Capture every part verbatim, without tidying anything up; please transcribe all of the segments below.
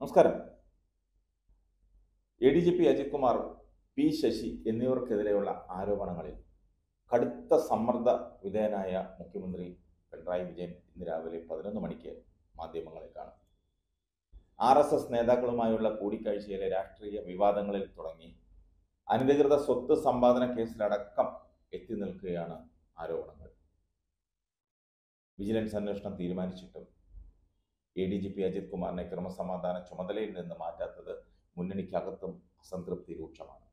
നമസ്കാരം. A D G P Ajith Kumar, P Sasi എന്നിവർക്കെതിരെയുള്ള ആരോപണങ്ങളിൽ കടുത്ത സമ്മർദ്ദ വിധേയനായ മുഖ്യമന്ത്രി പിണറായി വിജയൻ ഇന്ന് രാവിലെ പതിനൊന്ന് മണിക്ക് മാധ്യമങ്ങളെ കാണും. ആർ എസ് എസ് നേതാക്കളുമായുള്ള കൂടിക്കാഴ്ചയിലെ രാഷ്ട്രീയ വിവാദങ്ങളിൽ തുടങ്ങി അനധികൃത സ്വത്ത് സമ്പാദന കേസിലടക്കം എത്തി നിൽക്കുകയാണ് ആരോപണങ്ങൾ. വിജിലൻസ് അന്വേഷണം തീരുമാനിച്ചിട്ടും A D G P Ajith കുമാറിനെ ക്രമസമാധാന ചുമതലയിൽ നിന്ന് മാറ്റാത്തത് മുന്നണിക്കകത്തും അസംതൃപ്തി രൂക്ഷമാണ്.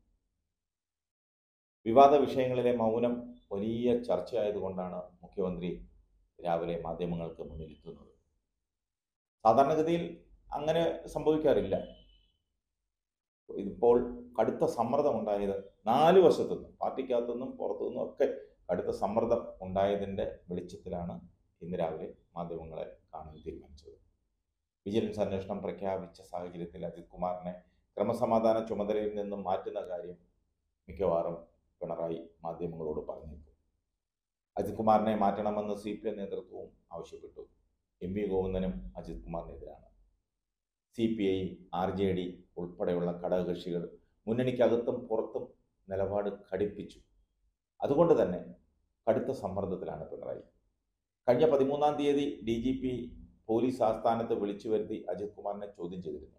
വിവാദ വിഷയങ്ങളിലെ മൗനം വലിയ ചർച്ചയായതുകൊണ്ടാണ് മുഖ്യമന്ത്രി രാവിലെ മാധ്യമങ്ങൾക്ക് മുന്നിലെത്തുന്നത്. സാധാരണഗതിയിൽ അങ്ങനെ സംഭവിക്കാറില്ല. ഇതിപ്പോൾ കടുത്ത സമ്മർദ്ദം ഉണ്ടായത് നാല് വശത്തുനിന്നും, പാർട്ടിക്കകത്തുനിന്നും പുറത്തുനിന്നും ഒക്കെ കടുത്ത സമ്മർദ്ദം ഉണ്ടായതിൻ്റെ വെളിച്ചത്തിലാണ് ഇന്ന് രാവിലെ മാധ്യമങ്ങളെ കാണാൻ തീരുമാനിച്ചത്. വിജിലൻസ് അന്വേഷണം പ്രഖ്യാപിച്ച സാഹചര്യത്തിൽ അജിത് കുമാറിനെ ക്രമസമാധാന ചുമതലയിൽ നിന്നും മാറ്റുന്ന കാര്യം മിക്കവാറും പിണറായി മാധ്യമങ്ങളോട് പറഞ്ഞിരുന്നു. അജിത് കുമാറിനെ മാറ്റണമെന്ന് സി പി എം നേതൃത്വവും ആവശ്യപ്പെട്ടു. എം വി ഗോവിന്ദനും അജിത് കുമാറിനെതിരാണ്. C P I, R J D ഉൾപ്പെടെയുള്ള ഘടകകക്ഷികൾ മുന്നണിക്കകത്തും പുറത്തും നിലപാട് ഘടിപ്പിച്ചു. അതുകൊണ്ട് തന്നെ കടുത്ത സമ്മർദ്ദത്തിലാണ് പിണറായി. കഴിഞ്ഞ പതിമൂന്നാം തീയതി ഡി ജി പി പോലീസ് ആസ്ഥാനത്ത് വിളിച്ചു വരുത്തി അജിത് കുമാറിനെ ചോദ്യം ചെയ്തിരുന്നു.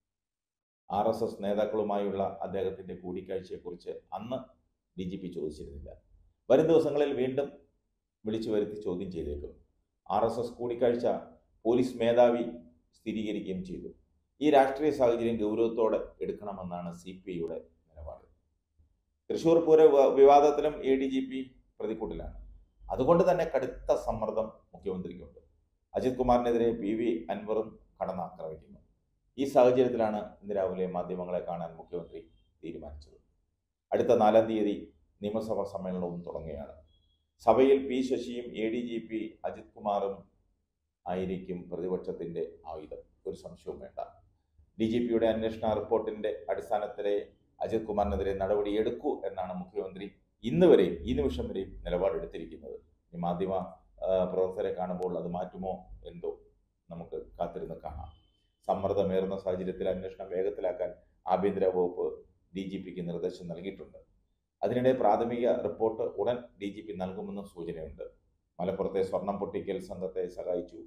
ആർ എസ് എസ് നേതാക്കളുമായുള്ള അദ്ദേഹത്തിൻ്റെ കൂടിക്കാഴ്ചയെക്കുറിച്ച് അന്ന് ഡി ജി പി ചോദിച്ചിരുന്നില്ല. വരും ദിവസങ്ങളിൽ വീണ്ടും വിളിച്ചു വരുത്തി ചോദ്യം ചെയ്തേക്കും. ആർ എസ് എസ് കൂടിക്കാഴ്ച പോലീസ് മേധാവി സ്ഥിരീകരിക്കുകയും ചെയ്തു. ഈ രാഷ്ട്രീയ സാഹചര്യം ഗൗരവത്തോടെ എടുക്കണമെന്നാണ് സി പി ഐയുടെ നിലപാട്. തൃശ്ശൂർ പൂര വിവാദത്തിലും എ ഡി ജി പി പ്രതിക്കൂട്ടിലാണ്. അതുകൊണ്ട് തന്നെ കടുത്ത സമ്മർദ്ദം മുഖ്യമന്ത്രിക്കുണ്ട്. അജിത് കുമാറിനെതിരെ പി വി അൻവറും കടന്നാക്രമിക്കുന്നു. ഈ സാഹചര്യത്തിലാണ് ഇന്ന് രാവിലെ മാധ്യമങ്ങളെ കാണാൻ മുഖ്യമന്ത്രി തീരുമാനിച്ചത്. അടുത്ത നാലാം തീയതി നിയമസഭാ സമ്മേളനവും തുടങ്ങുകയാണ്. സഭയിൽ പി ശശിയും A D G P Ajith കുമാറും ആയിരിക്കും പ്രതിപക്ഷത്തിൻ്റെ ആയുധം, ഒരു സംശയവും വേണ്ട. ഡി ജി പിയുടെ അന്വേഷണ റിപ്പോർട്ടിൻ്റെ അടിസ്ഥാനത്തിലെ അജിത് കുമാറിനെതിരെ നടപടിയെടുക്കൂ എന്നാണ് മുഖ്യമന്ത്രി ഇന്ന് വരെയും ഈ നിമിഷം വരെയും നിലപാടെടുത്തിരിക്കുന്നത്. ഈ മാധ്യമ പ്രവർത്തകരെ കാണുമ്പോൾ അത് മാറ്റുമോ എന്തോ, നമുക്ക് കാത്തിരുന്ന് കാണാം. സമ്മർദ്ദമേറുന്ന സാഹചര്യത്തിൽ അന്വേഷണം വേഗത്തിലാക്കാൻ ആഭ്യന്തര വകുപ്പ് ഡി ജി പിക്ക് നിർദ്ദേശം നൽകിയിട്ടുണ്ട്. അതിനിടെ പ്രാഥമിക റിപ്പോർട്ട് ഉടൻ ഡി ജി പി നൽകുമെന്നും സൂചനയുണ്ട്. മലപ്പുറത്തെ സ്വർണം പൊട്ടിക്കൽ സംഘത്തെ സഹായിച്ചു,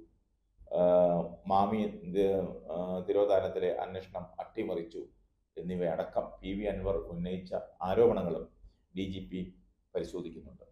മാമി തിരോധാനത്തിലെ അന്വേഷണം അട്ടിമറിച്ചു എന്നിവയടക്കം പി വി അൻവർ ഉന്നയിച്ച ആരോപണങ്ങളും ഡി ജി പി പരിശോധിക്കുന്നുണ്ട്.